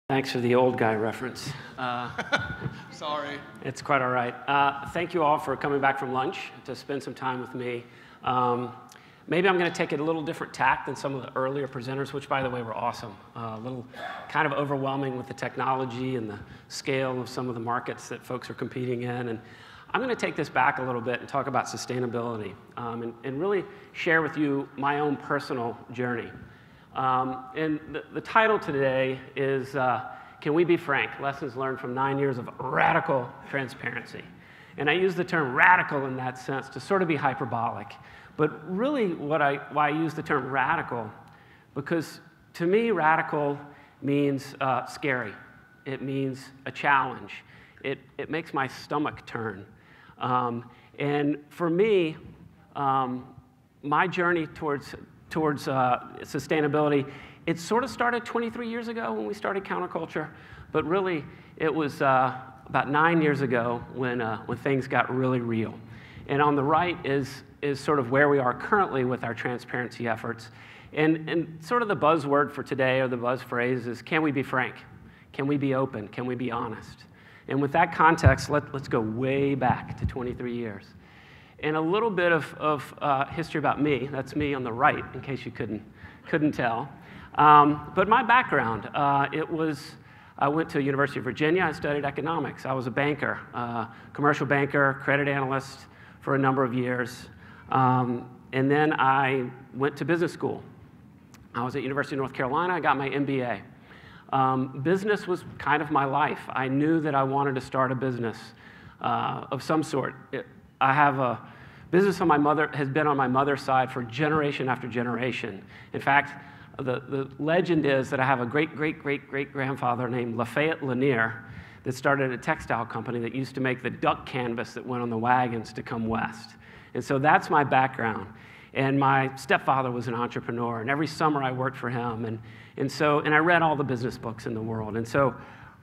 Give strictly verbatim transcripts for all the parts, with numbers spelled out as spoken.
Thanks for the old guy reference. Uh, Sorry. It's quite all right. Uh, thank you all for coming back from lunch to spend some time with me. Um, maybe I'm going to take it a little different tack than some of the earlier presenters, which, by the way, were awesome. Uh, a little kind of overwhelming with the technology and the scale of some of the markets that folks are competing in. And I'm going to take this back a little bit and talk about sustainability um, and, and really share with you my own personal journey. Um, and the, the title today is, uh, Can We Be Frank? Lessons Learned from Nine Years of Radical Transparency. And I use the term radical in that sense to sort of be hyperbolic. But really what I, why I use the term radical, because to me radical means uh, scary. It means a challenge. It, it makes my stomach turn. Um, and for me, um, my journey towards towards uh, sustainability, it sort of started twenty-three years ago when we started Counterculture, but really it was uh, about nine years ago when, uh, when things got really real. And on the right is, is sort of where we are currently with our transparency efforts. And, and sort of the buzzword for today, or the buzz phrase, is can we be frank? Can we be open? Can we be honest? And with that context, let, let's go way back to twenty-three years. And a little bit of, of uh, history about me. That's me on the right, in case you couldn't, couldn't tell. Um, but my background, uh, it was, I went to University of Virginia. I studied economics. I was a banker, uh, commercial banker, credit analyst for a number of years. Um, and then I went to business school. I was at University of North Carolina. I got my M B A. Um, business was kind of my life. I knew that I wanted to start a business uh, of some sort. It, I have a business on my mother, has been on my mother's side for generation after generation. In fact, the, the legend is that I have a great, great, great, great grandfather named Lafayette Lanier that started a textile company that used to make the duck canvas that went on the wagons to come west. And so that's my background. And my stepfather was an entrepreneur, and every summer I worked for him. And, and, so, and I read all the business books in the world. And so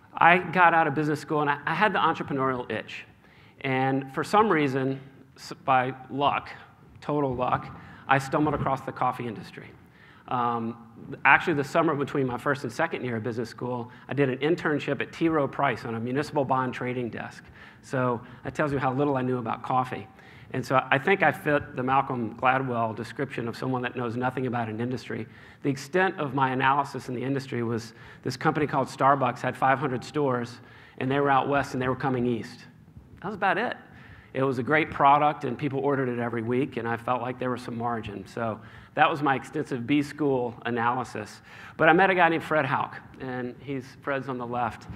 I got out of business school, and I, I had the entrepreneurial itch. And for some reason, by luck, total luck, I stumbled across the coffee industry. Um, actually, the summer between my first and second year of business school, I did an internship at T. Rowe Price on a municipal bond trading desk. So that tells you how little I knew about coffee. And so I think I fit the Malcolm Gladwell description of someone that knows nothing about an industry. The extent of my analysis in the industry was this company called Starbucks had five hundred stores, and they were out west and they were coming east. That was about it. It was a great product, and people ordered it every week, and I felt like there was some margin. So that was my extensive B-school analysis. But I met a guy named Fred Houck, and he's Fred's on the left.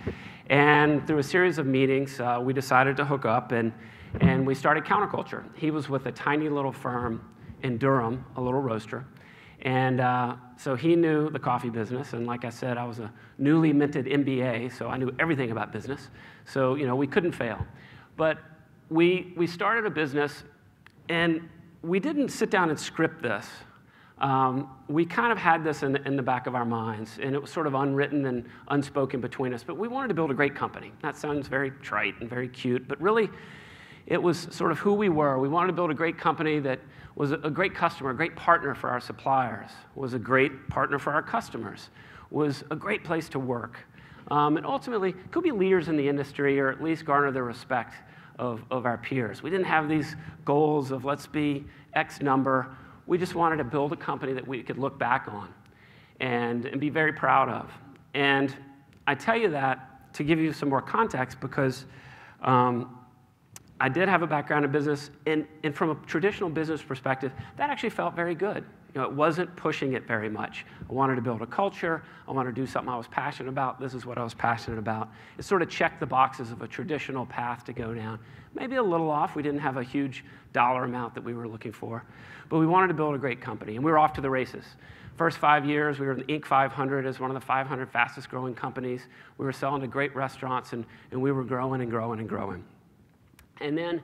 And through a series of meetings, uh, we decided to hook up, and, and we started Counterculture. He was with a tiny little firm in Durham, a little roaster. And uh, so he knew the coffee business, and like I said, I was a newly minted M B A, so I knew everything about business. So, you know, we couldn't fail. But we, we started a business, and we didn't sit down and script this. Um, we kind of had this in the, in the back of our minds, and it was sort of unwritten and unspoken between us, but we wanted to build a great company. That sounds very trite and very cute, but really, it was sort of who we were. We wanted to build a great company that was a, a great customer, a great partner for our suppliers, was a great partner for our customers, was a great place to work. Um, and ultimately, could be leaders in the industry, or at least garner the respect of, of our peers. We didn't have these goals of let's be X number. We just wanted to build a company that we could look back on and, and be very proud of. And I tell you that to give you some more context because um, I did have a background in business, and, and from a traditional business perspective, that actually felt very good. You know, it wasn't pushing it very much. I wanted to build a culture. I wanted to do something I was passionate about. This is what I was passionate about. It sort of checked the boxes of a traditional path to go down. Maybe a little off. We didn't have a huge dollar amount that we were looking for. But we wanted to build a great company, and we were off to the races. First five years, we were in the Inc five hundred as one of the five hundred fastest growing companies. We were selling to great restaurants, and, and we were growing and growing and growing. And then,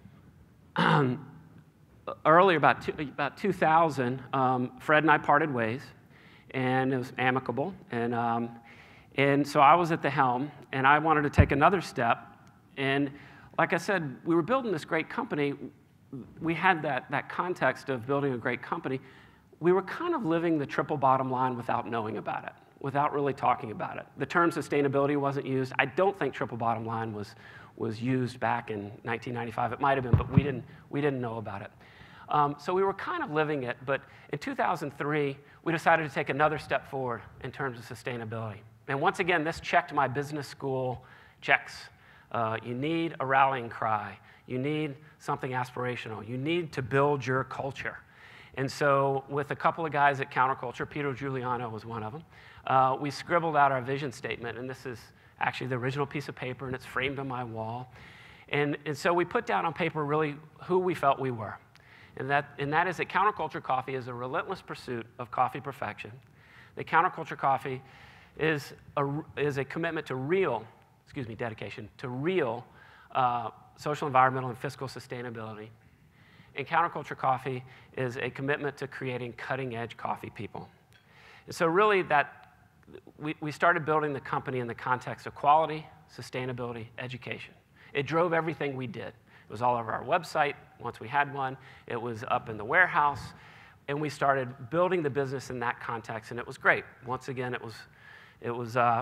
um, earlier, about, two, about two thousand, um, Fred and I parted ways, and it was amicable. And, um, and so I was at the helm, and I wanted to take another step. And like I said, we were building this great company. We had that, that context of building a great company. We were kind of living the triple bottom line without knowing about it. without really talking about it. The term sustainability wasn't used. I don't think triple bottom line was, was used back in nineteen ninety-five. It might have been, but we didn't, we didn't know about it. Um, so we were kind of living it, but in two thousand three, we decided to take another step forward in terms of sustainability. And once again, this checked my business school checks. Uh, you need a rallying cry. You need something aspirational. You need to build your culture. And so with a couple of guys at Counterculture, Peter Giuliano was one of them, uh, we scribbled out our vision statement. And this is actually the original piece of paper, and it's framed on my wall. And, and so we put down on paper really who we felt we were. And that, and that is that Counterculture Coffee is a relentless pursuit of coffee perfection. That Counterculture Coffee is a, is a commitment to real, excuse me, dedication, to real uh, social, environmental, and fiscal sustainability. And Counterculture Coffee is a commitment to creating cutting-edge coffee people. And so really that, we, we started building the company in the context of quality, sustainability, education. It drove everything we did. It was all over our website once we had one. It was up in the warehouse. And we started building the business in that context, and it was great. Once again, it was, it was uh,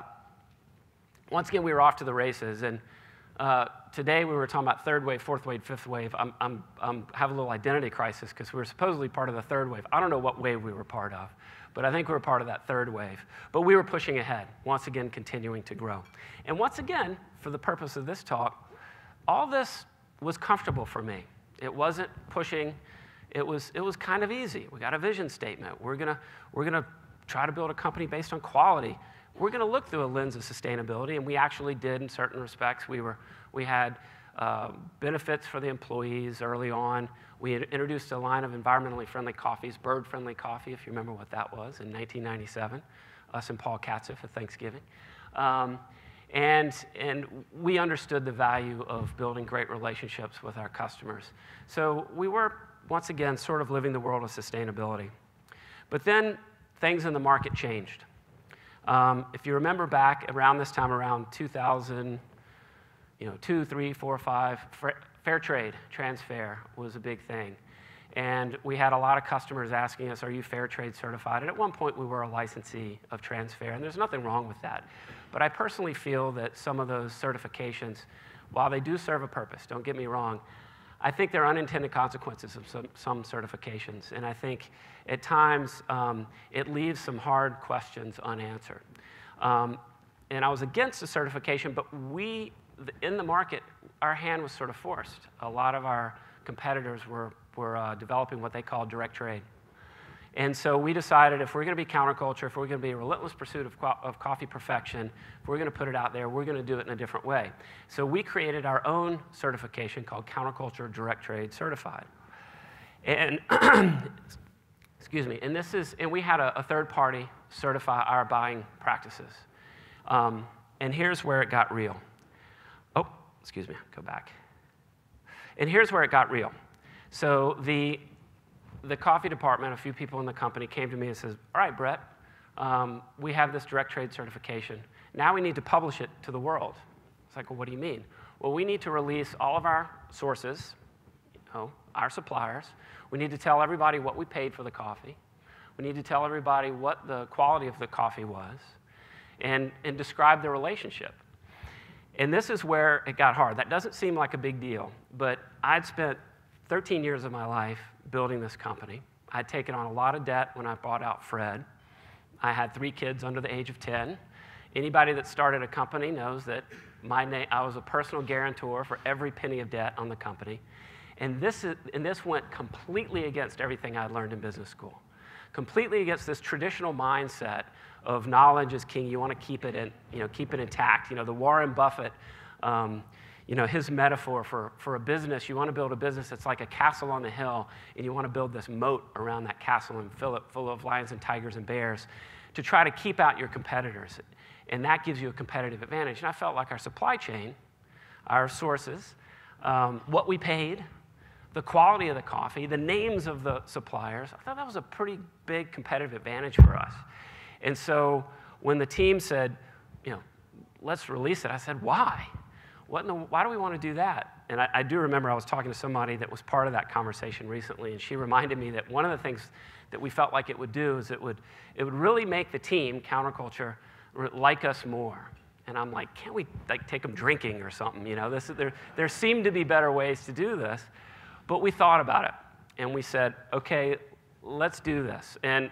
once again, we were off to the races. And uh, today we were talking about third wave, fourth wave, fifth wave. I'm, I'm, I'm have a little identity crisis because we were supposedly part of the third wave. I don't know what wave we were part of, but I think we were part of that third wave. But we were pushing ahead, once again, continuing to grow. And once again, for the purpose of this talk, all this was comfortable for me. It wasn't pushing. It was, it was kind of easy. We got a vision statement. We're gonna, we're gonna try to build a company based on quality. We're gonna look through a lens of sustainability, and we actually did in certain respects. We, were, we had uh, benefits for the employees early on. We had introduced a line of environmentally friendly coffees, bird-friendly coffee, if you remember what that was, in nineteen ninety-seven, us and Paul Katzeff at Thanksgiving. Um, And, and we understood the value of building great relationships with our customers. So we were, once again, sort of living the world of sustainability. But then things in the market changed. Um, if you remember back around this time, around two thousand, you know, two, three, four, five, fair trade, transfair was a big thing. And we had a lot of customers asking us, are you fair trade certified? And at one point, we were a licensee of transfair, and there's nothing wrong with that. But I personally feel that some of those certifications, while they do serve a purpose, don't get me wrong, I think there are unintended consequences of some, some certifications. And I think at times, um, it leaves some hard questions unanswered. Um, and I was against the certification, but we, in the market, our hand was sort of forced. A lot of our competitors were were uh, developing what they call direct trade. And so we decided if we're going to be counterculture, if we're going to be a relentless pursuit of, co of coffee perfection, if we're going to put it out there, we're going to do it in a different way. So we created our own certification called Counterculture Direct Trade Certified. And, excuse me, and this is, and we had a, a third party certify our buying practices. Um, and here's where it got real. Oh, excuse me, go back. And here's where it got real. So the, the coffee department, a few people in the company came to me and says, all right, Brett, um, we have this direct trade certification. Now we need to publish it to the world. It's like, well, what do you mean? Well, we need to release all of our sources, you know, our suppliers. We need to tell everybody what we paid for the coffee. We need to tell everybody what the quality of the coffee was and, and describe the relationship. And this is where it got hard. That doesn't seem like a big deal, but I'd spent thirteen years of my life building this company. I'd taken on a lot of debt when I bought out Fred. I had three kids under the age of ten. Anybody that started a company knows that my name, I was a personal guarantor for every penny of debt on the company. And this, is, and this went completely against everything I'd learned in business school. Completely against this traditional mindset of knowledge is king. You want to keep it, in, you know, keep it intact. You know, the Warren Buffett, um, you know, his metaphor for, for a business, you want to build a business that's like a castle on the hill, and you want to build this moat around that castle and fill it full of lions and tigers and bears to try to keep out your competitors. And that gives you a competitive advantage. And I felt like our supply chain, our sources, um, what we paid, the quality of the coffee, the names of the suppliers, I thought that was a pretty big competitive advantage for us. And so when the team said, you know, let's release it, I said, why? what in the, why do we want to do that? And I, I do remember I was talking to somebody that was part of that conversation recently, and she reminded me that one of the things that we felt like it would do is it would, it would really make the team, Counterculture, like us more. And I'm like, can't we like take them drinking or something? You know, this, there, there seemed to be better ways to do this. But we thought about it, and we said, okay, let's do this. And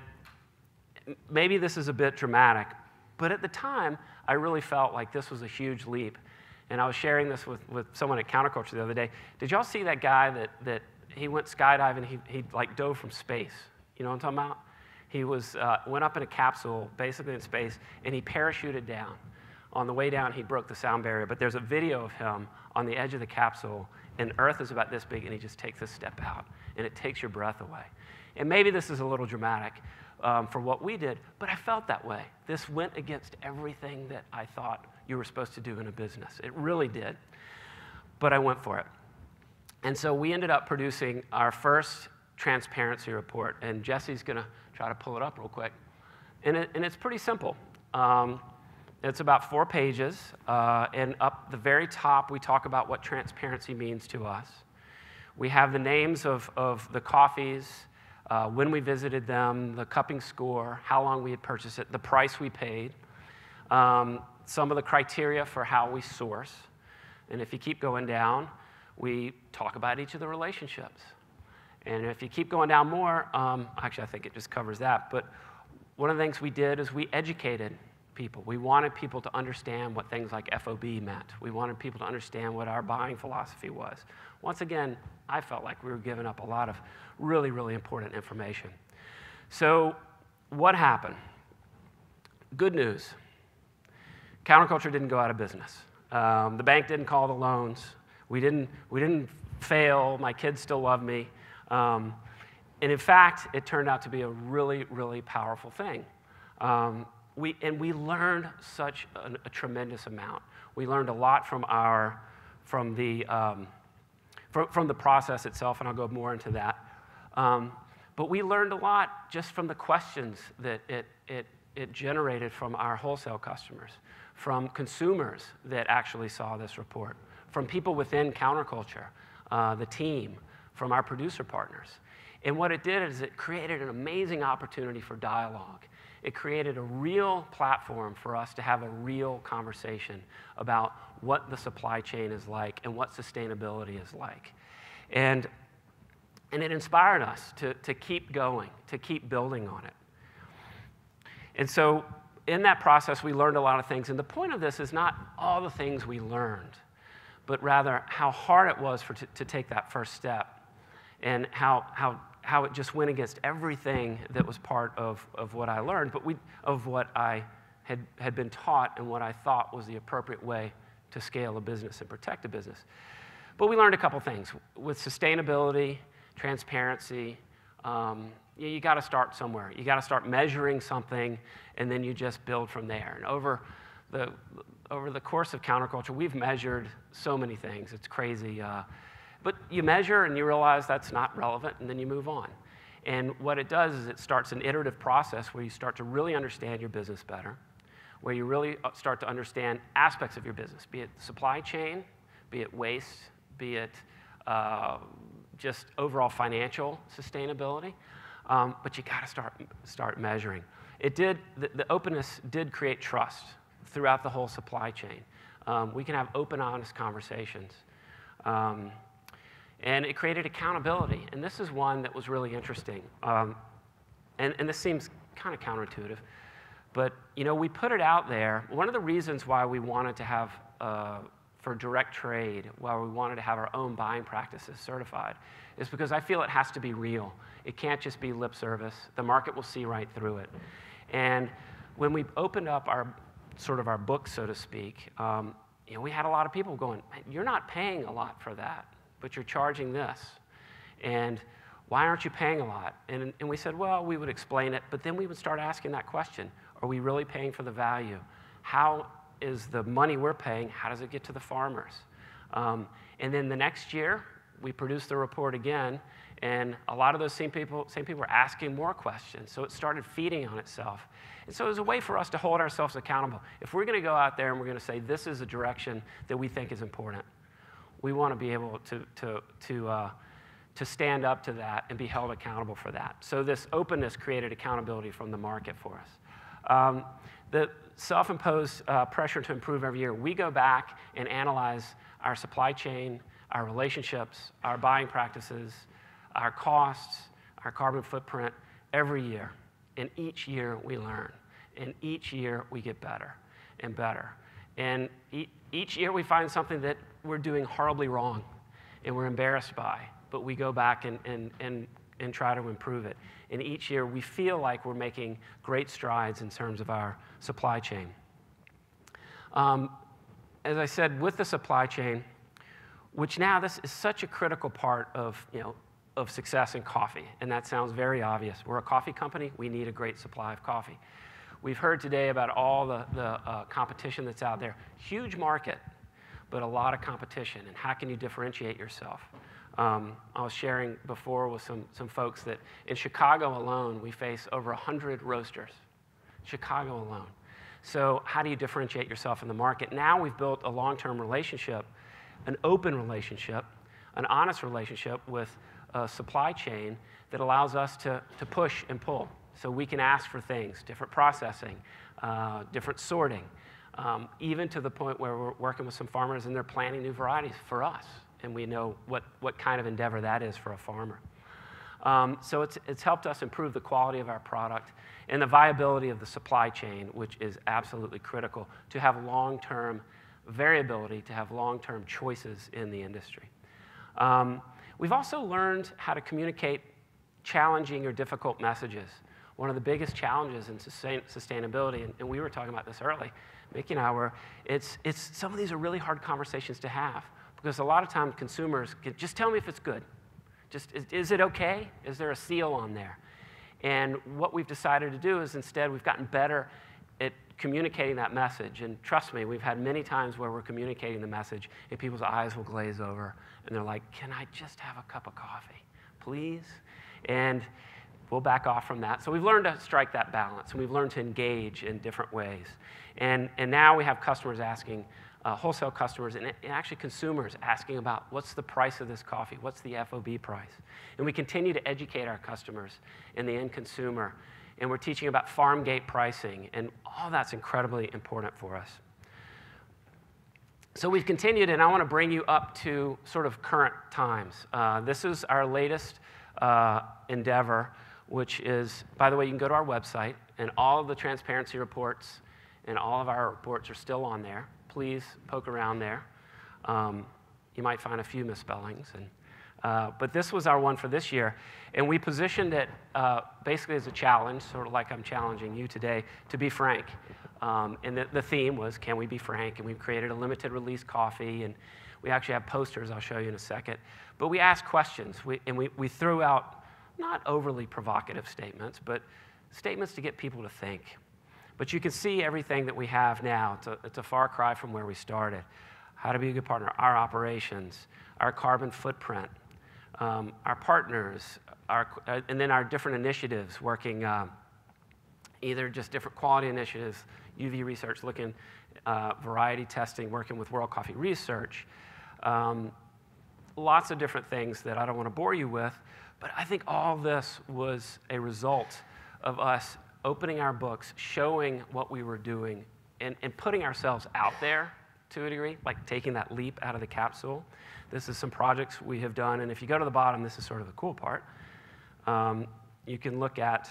maybe this is a bit dramatic, but at the time, I really felt like this was a huge leap. And I was sharing this with, with someone at Counterculture the other day. Did y'all see that guy that, that he went skydiving, he, he like dove from space? You know what I'm talking about? He was, uh, went up in a capsule, basically in space, and he parachuted down. On the way down, he broke the sound barrier, but there's a video of him on the edge of the capsule, and Earth is about this big, and he just takes a step out, and it takes your breath away. And maybe this is a little dramatic um, for what we did, but I felt that way. This went against everything that I thought you were supposed to do in a business. It really did, but I went for it. And so we ended up producing our first transparency report, and Jesse's going to try to pull it up real quick. And, it, and it's pretty simple. Um, It's about four pages, uh, and up the very top, we talk about what transparency means to us. We have the names of, of the coffees, uh, when we visited them, the cupping score, how long we had purchased it, the price we paid, um, some of the criteria for how we source. And if you keep going down, we talk about each of the relationships. And if you keep going down more, um, actually, I think it just covers that, but one of the things we did is we educated people. We wanted people to understand what things like F O B meant. We wanted people to understand what our buying philosophy was. Once again, I felt like we were giving up a lot of really, really important information. So what happened? Good news. Counterculture didn't go out of business. Um, the bank didn't call the loans. We didn't, we didn't fail. My kids still love me. Um, and in fact, it turned out to be a really, really powerful thing. Um, We, and we learned such a, a tremendous amount. We learned a lot from, our, from, the, um, from, from the process itself, and I'll go more into that. Um, but we learned a lot just from the questions that it, it, it generated from our wholesale customers, from consumers that actually saw this report, from people within Counterculture, uh, the team, from our producer partners. And what it did is it created an amazing opportunity for dialogue. It created a real platform for us to have a real conversation about what the supply chain is like and what sustainability is like. And, and it inspired us to, to keep going, to keep building on it. And so in that process, we learned a lot of things. And the point of this is not all the things we learned, but rather how hard it was for t to take that first step, and how, how how it just went against everything that was part of, of what I learned, but we, of what I had, had been taught and what I thought was the appropriate way to scale a business and protect a business. But we learned a couple things. With sustainability, transparency, um, you, you got to start somewhere. You got to start measuring something, and then you just build from there. And over the, over the course of Counterculture, we've measured so many things. It's crazy. Uh, But you measure and you realize that's not relevant, and then you move on. And what it does is it starts an iterative process where you start to really understand your business better, where you really start to understand aspects of your business, be it supply chain, be it waste, be it uh, just overall financial sustainability. Um, but you got to start, start measuring. It did, the, the openness did create trust throughout the whole supply chain. Um, we can have open, honest conversations. Um, And it created accountability. And this is one that was really interesting. Um, and, and this seems kind of counterintuitive. But you know, we put it out there. One of the reasons why we wanted to have, uh, for direct trade, why we wanted to have our own buying practices certified, is because I feel it has to be real. It can't just be lip service. The market will see right through it. And when we opened up our, sort of our book, so to speak, um, you know, we had a lot of people going, "You're not paying a lot for that, but you're charging this. And why aren't you paying a lot?" And, and we said, well, we would explain it, but then we would start asking that question. Are we really paying for the value? How is the money we're paying, how does it get to the farmers? Um, and then the next year, we produced the report again, And a lot of those same people, same people were asking more questions, so it started feeding on itself. And so it was a way for us to hold ourselves accountable. If we're going to go out there and we're going to say, this is a direction that we think is important, we want to be able to, to, to, uh, to stand up to that and be held accountable for that. So this openness created accountability from the market for us. Um, the self-imposed uh, pressure to improve every year, we go back and analyze our supply chain, our relationships, our buying practices, our costs, our carbon footprint every year. And each year we learn. And each year we get better and better. And e each year we find something that we're doing horribly wrong and we're embarrassed by, but we go back and, and, and, and try to improve it. And each year we feel like we're making great strides in terms of our supply chain. Um, as I said, with the supply chain, which now this is such a critical part of, you know, of success in coffee, and that sounds very obvious. We're a coffee company, we need a great supply of coffee. We've heard today about all the, the uh, competition that's out there. Huge market, but a lot of competition, and how can you differentiate yourself? Um, I was sharing before with some, some folks that in Chicago alone, we face over one hundred roasters. Chicago alone. So how do you differentiate yourself in the market? Now we've built a long-term relationship, an open relationship, an honest relationship with a supply chain that allows us to, to push and pull. So we can ask for things, different processing, uh, different sorting, um, even to the point where we're working with some farmers and they're planting new varieties for us. And we know what, what kind of endeavor that is for a farmer. Um, so it's, it's helped us improve the quality of our product and the viability of the supply chain, which is absolutely critical to have long-term variability, to have long-term choices in the industry. Um, we've also learned how to communicate challenging or difficult messages. One of the biggest challenges in sustain, sustainability, and, and we were talking about this early, Mickey and I were, it's, it's, some of these are really hard conversations to have because a lot of times consumers get, just tell me if it's good. Just, is, is it okay? Is there a seal on there? And what we've decided to do is instead we've gotten better at communicating that message. And trust me, we've had many times where we're communicating the message and people's eyes will glaze over and they're like, can I just have a cup of coffee, please? And we'll back off from that. So we've learned to strike that balance, and we've learned to engage in different ways. And, and now we have customers asking, uh, wholesale customers, and, and actually consumers asking about what's the price of this coffee, what's the F O B price? And we continue to educate our customers and the end consumer, and we're teaching about farm gate pricing, and all that's incredibly important for us. So we've continued, and I want to bring you up to sort of current times. Uh, this is our latest uh, endeavor, which is, by the way, you can go to our website, and all of the transparency reports and all of our reports are still on there. Please poke around there. Um, you might find a few misspellings. And, uh, but this was our one for this year, and we positioned it uh, basically as a challenge, sort of like I'm challenging you today, to be frank. Um, and the, the theme was, can we be frank? And we've created a limited release coffee, and we actually have posters I'll show you in a second. But we asked questions, we, and we, we threw out not overly provocative statements, but statements to get people to think. But you can see everything that we have now. It's a, it's a far cry from where we started. How to be a good partner, our operations, our carbon footprint, um, our partners, our, uh, and then our different initiatives working, uh, either just different quality initiatives, U V research, looking, uh, variety testing, working with World Coffee Research, um, lots of different things that I don't want to bore you with. But I think all this was a result of us opening our books, showing what we were doing, and, and putting ourselves out there to a degree, like taking that leap out of the capsule. This is some projects we have done, and if you go to the bottom, this is sort of the cool part. Um, you can look at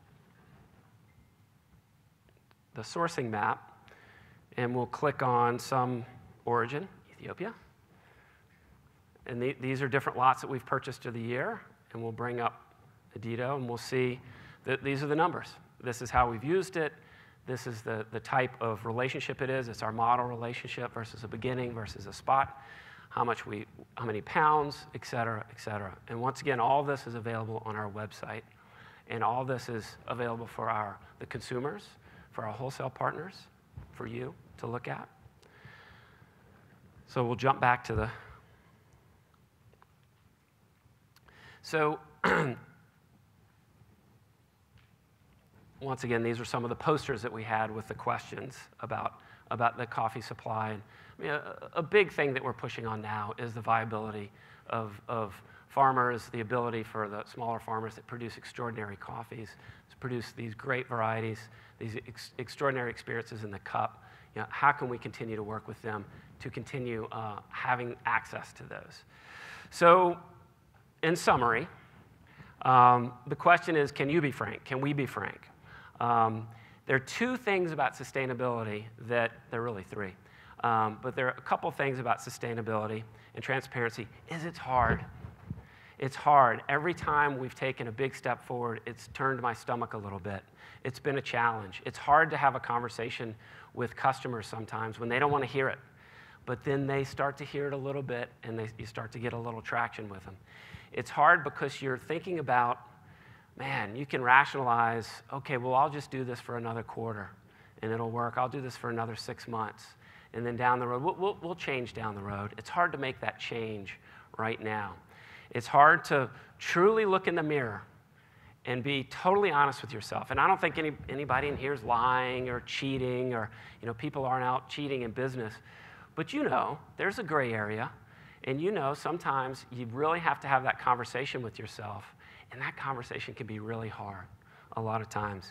the sourcing map, and we'll click on some origin, Ethiopia. And the, these are different lots that we've purchased through the year. And we'll bring up Adito, and we'll see that these are the numbers. This is how we've used it. This is the, the type of relationship it is. It's our model relationship versus a beginning versus a spot, how much we, how many pounds, et cetera, et cetera. And once again, all this is available on our website, and all this is available for our, the consumers, for our wholesale partners, for you to look at. So we'll jump back to the So once again, these are some of the posters that we had with the questions about, about the coffee supply. And, I mean, a, a big thing that we're pushing on now is the viability of, of farmers, the ability for the smaller farmers that produce extraordinary coffees to produce these great varieties, these ex extraordinary experiences in the cup. You know, how can we continue to work with them to continue uh, having access to those? So, in summary, um, the question is, can you be frank? Can we be frank? Um, there are two things about sustainability that, there are really three, um, but there are a couple things about sustainability and transparency, is it's hard. It's hard. Every time we've taken a big step forward, it's turned my stomach a little bit. It's been a challenge. It's hard to have a conversation with customers sometimes when they don't want to hear it, but then they start to hear it a little bit and they, you start to get a little traction with them. It's hard because you're thinking about, man, you can rationalize, okay, well, I'll just do this for another quarter and it'll work. I'll do this for another six months. And then down the road, we'll, we'll, we'll change down the road. It's hard to make that change right now. It's hard to truly look in the mirror and be totally honest with yourself. And I don't think any, anybody in here is lying or cheating, or you know, people aren't out cheating in business. But you know, there's a gray area. And you know, sometimes you really have to have that conversation with yourself. And that conversation can be really hard a lot of times.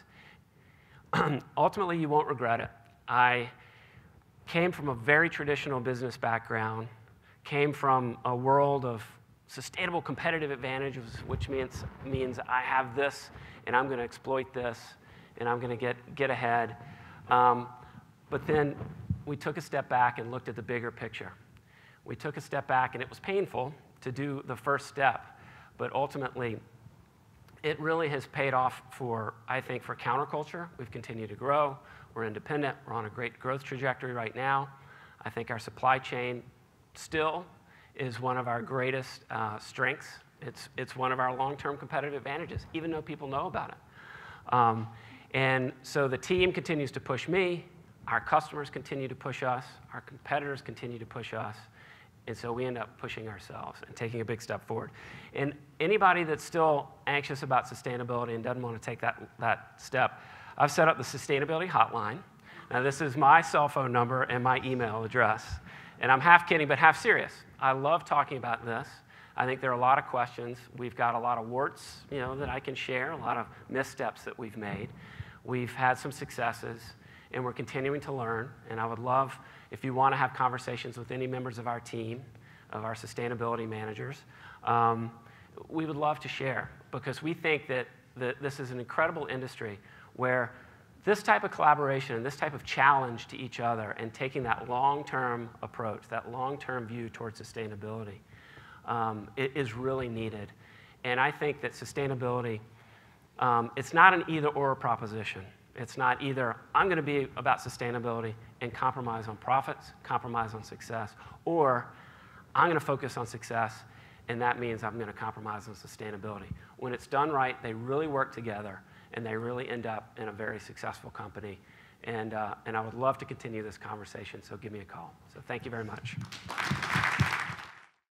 Ultimately, you won't regret it. I came from a very traditional business background, came from a world of sustainable competitive advantages, which means, means I have this, and I'm going to exploit this, and I'm going to get, get ahead. Um, but then we took a step back and looked at the bigger picture. We took a step back, and it was painful to do the first step, but ultimately, it really has paid off for, I think, for Counterculture. We've continued to grow. We're independent. We're on a great growth trajectory right now. I think our supply chain still is one of our greatest uh, strengths. It's, it's one of our long-term competitive advantages, even though people know about it. Um, and so the team continues to push me. Our customers continue to push us. Our competitors continue to push us. And so we end up pushing ourselves and taking a big step forward. And anybody that's still anxious about sustainability and doesn't want to take that, that step, I've set up the sustainability hotline. Now, this is my cell phone number and my email address. And I'm half kidding, but half serious. I love talking about this. I think there are a lot of questions. We've got a lot of warts, you know, that I can share, a lot of missteps that we've made. We've had some successes, and we're continuing to learn. And I would love, if you want to have conversations with any members of our team, of our sustainability managers, um, we would love to share, because we think that, that this is an incredible industry where this type of collaboration and this type of challenge to each other and taking that long-term approach, that long-term view towards sustainability, um, it is really needed. And I think that sustainability, um, it's not an either-or proposition. It's not either I'm going to be about sustainability and compromise on profits, compromise on success, or I'm going to focus on success, and that means I'm going to compromise on sustainability. When it's done right, they really work together, and they really end up in a very successful company. And, uh, and I would love to continue this conversation, so give me a call. So thank you very much.